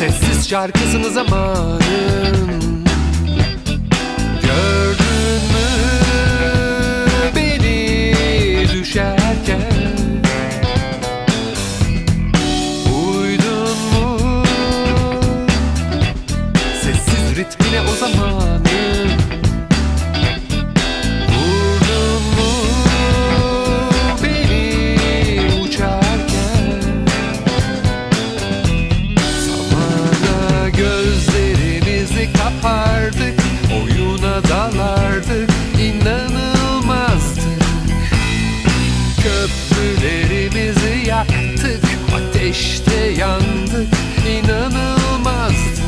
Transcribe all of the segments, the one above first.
Sessiz şarkısını zamanın. Gördün mü beni düşerken? Uydun mu sessiz ritmine o zamanın? Vurdun mu beni uçarken? Zamana gözlerimizi kapardık, oyuna dalardık, inanılmazdık. Köprülerimizi yaktık, ateşte yandık, inanılmazdık.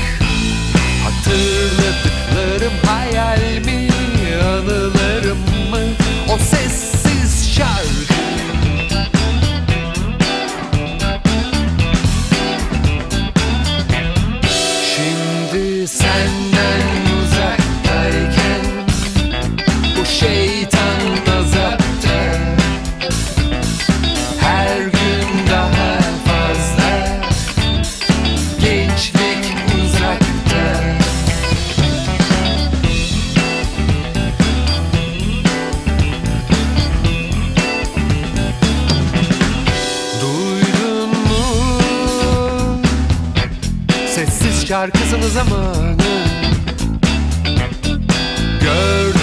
Hatırladıklarım hayal mi, anılarım mı, o sessiz şarkı? Şimdi senden uzaktayken bu şeytan azapta, her gün daha fazla gençlik uzakta. Duydun mu sessiz şarkısını zamanın? Gördün